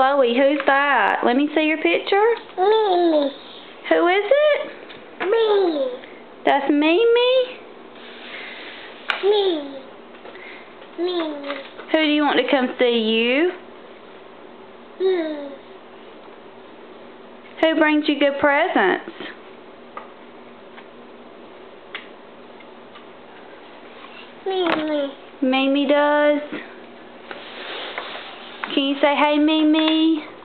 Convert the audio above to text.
Chloe, who's that? Let me see your picture. Mimi. Who is it? Mimi. That's Mimi? Mimi. Mimi. Who do you want to come see you? Who brings you good presents? Mimi. Mimi does. Can you say, hey, Mimi?